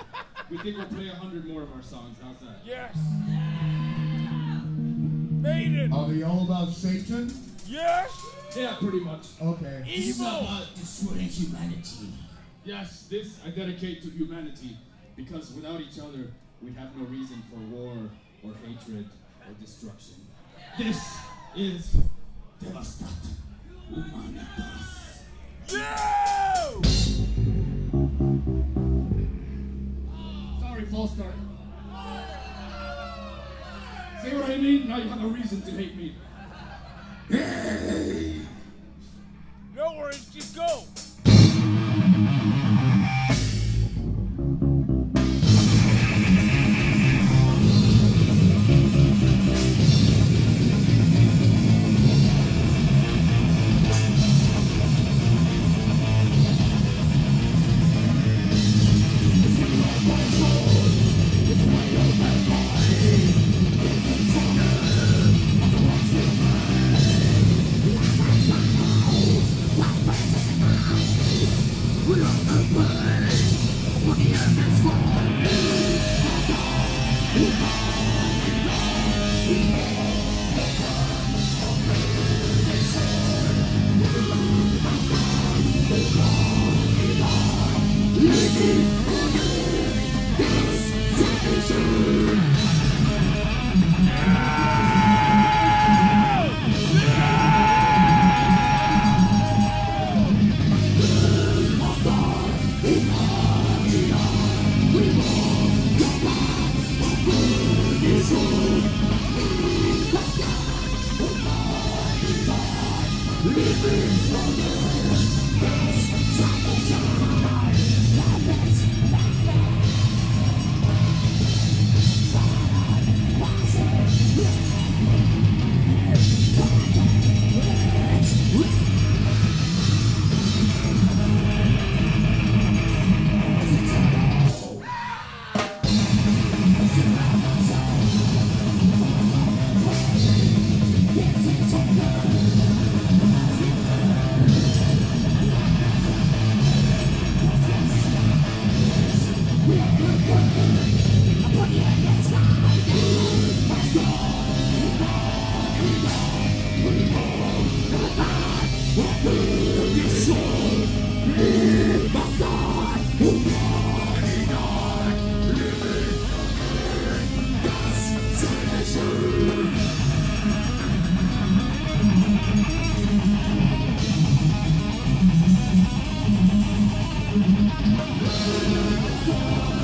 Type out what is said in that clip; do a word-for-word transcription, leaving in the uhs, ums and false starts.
We think we'll play a hundred more of our songs. How's that? Yes. Maiden. Are they all about Satan? Yes. Yeah, pretty much. Okay. This is Evil. about destroying humanity. Yes, this I dedicate to humanity because without each other, we have no reason for war or hatred or destruction. This is Devastat Humanitas. No! Sorry, false start. See what I mean? Now you have a reason to hate me. No worries, just go. Yeah.